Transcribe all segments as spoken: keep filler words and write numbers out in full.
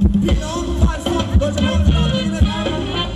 พี่น้องบ้านสดโดยเฉพาะตอนนี้นะครับ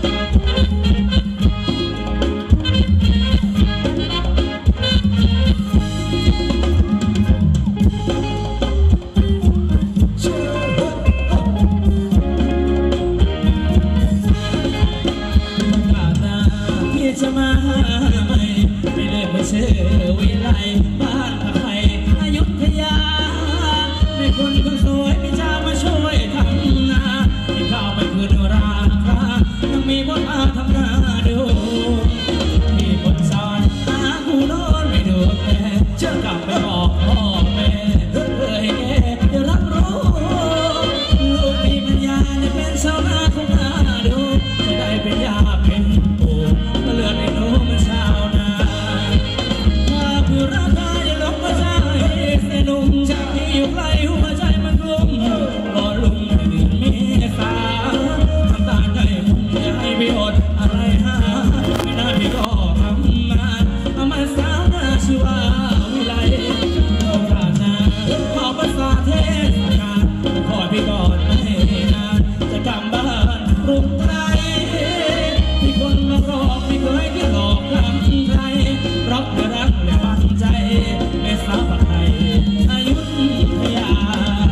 จะมาไม่ไม่เลิกไม่เชื่อวิไลบ้านผักไผ่อยุธยาไม่คนคนสวยไม่จ้ามาช่วยทำนาให้ข้าวไม่คืนราคายังมีบทอาทำนาดูที่บนซอยหาผู้นอนไม่ดูแลเชื่อกลับไปบอกพ่อแม่เพื่อให้แกได้รับรู้ลูกมีปัญญาจะเป็นชาวนาของนาดูจะได้เป็นยาเป็นเลือดไอ้หนูมันชาวนาถ้าเพื่อรักได้อย่าหลงมาใจเสียหนุ่มจากที่อยู่ไกลหัวใจมันกลุ้มรอลุงเดือนเมษาทำตาใจมุ่งอย่าให้ไปอดอะไรหาไม่น่าพี่ก็ทำมาเอามาสาวหน้าชื่อว่าวิไลโอกาสหน้าขอภาษาเทศกาลขอพี่ก่อนไม่นานจะกลับบ้านกรุงไทยที่คนมารอไม่เคยที่หลอกลำใครรักและรักและมั่นใจไม่สาวไทยอยุธยา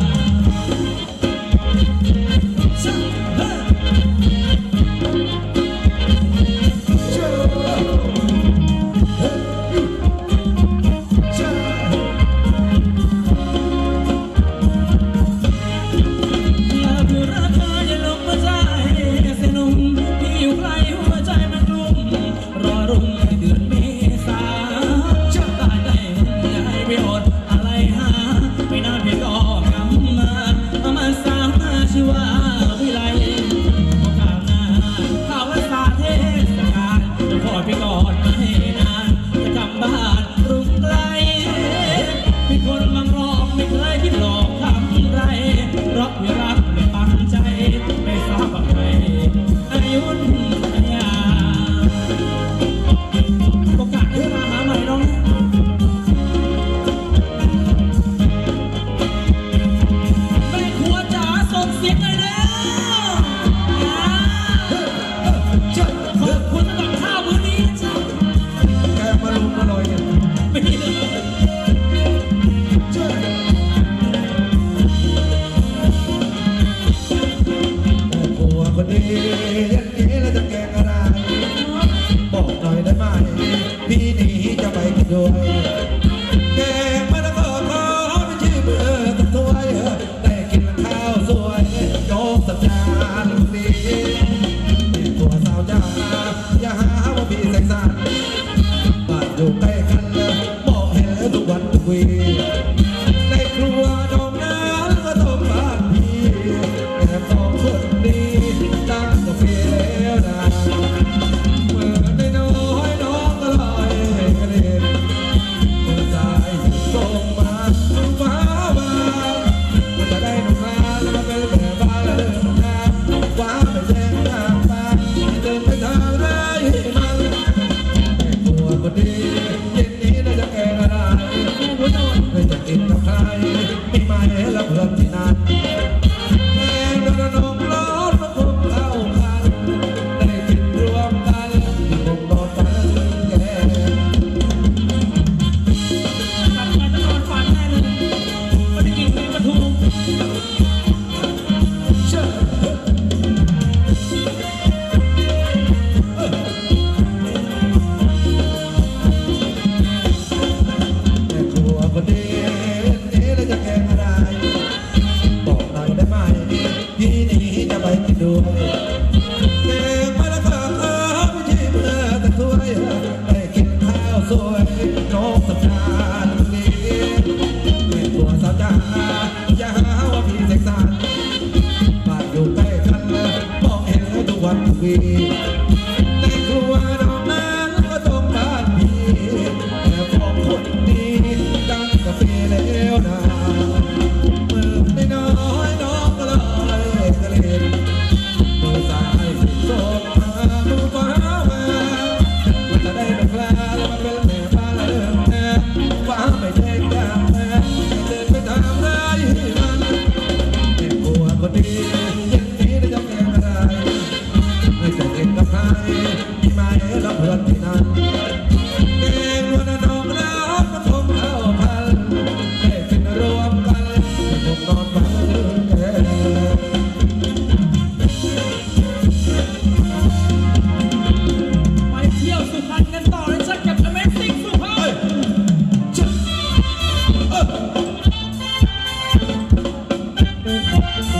ในครัวน้องนั้นก็ต้องบ้านพี่แต่พอคนดีดังกาแฟแล้วนะเมื่อไม่น้อยน้องก็เลยกระเด็นมือซ้ายสิบสองมามือขวามาว่าจะได้ดอกลาแล้วมาเป็นแม่บ้านเริ่มแน่ว่าไม่แจ้งยามแม่เดินไปทำไรมันในครัวคนดี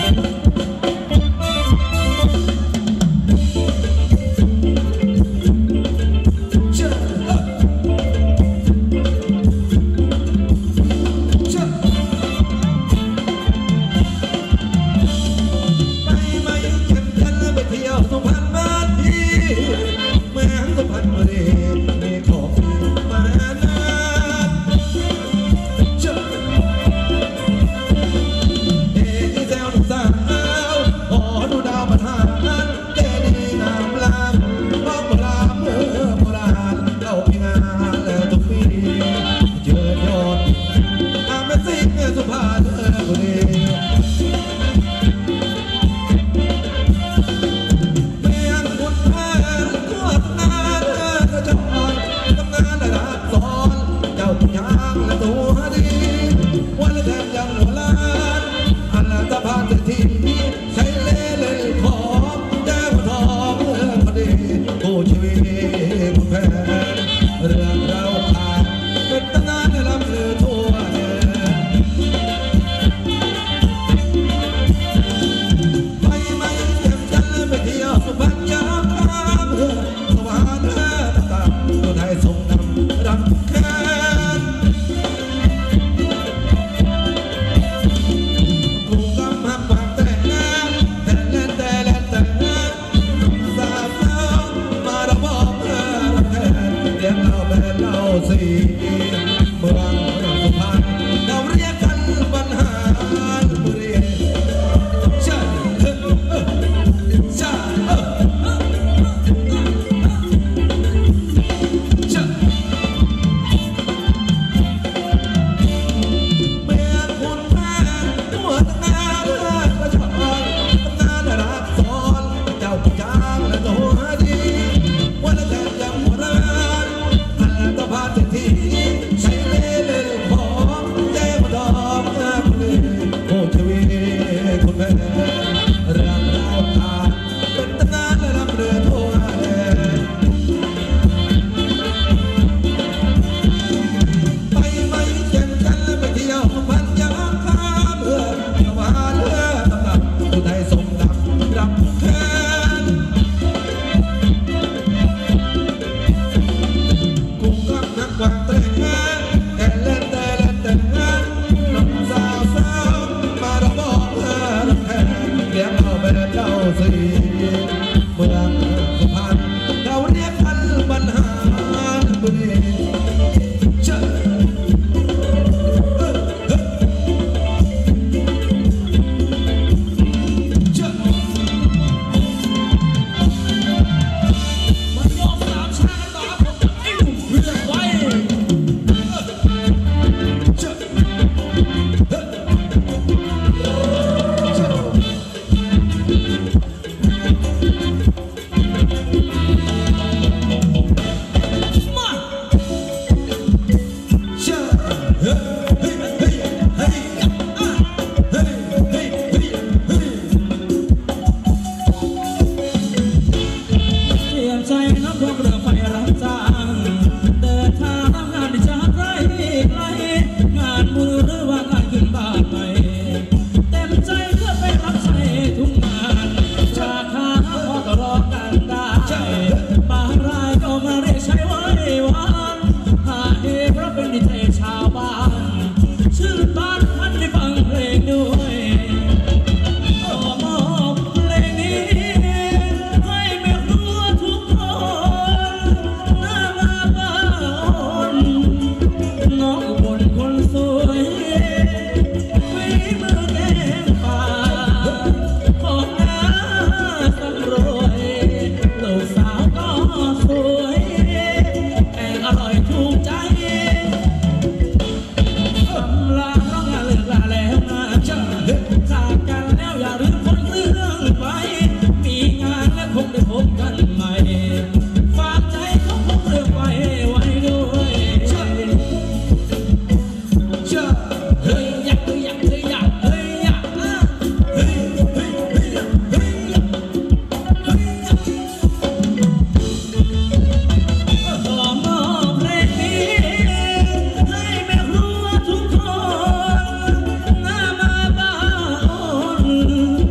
Hãy subscribe cho kênh Ghiền Mì Gõ để không bỏ lỡ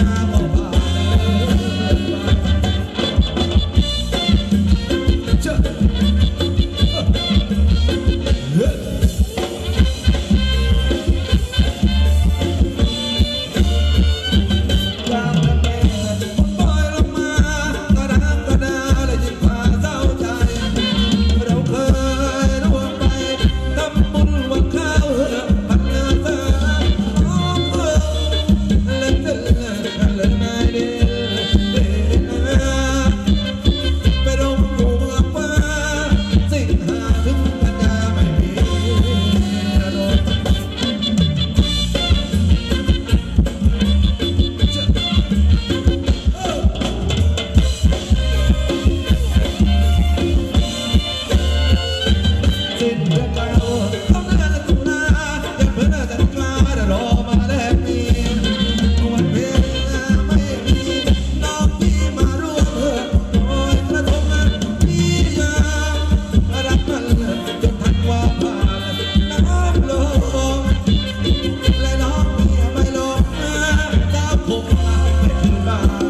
ก็พาเดินไปและน้องเมียไม่ลงเจ้าคงมาไม่คืนบ้าน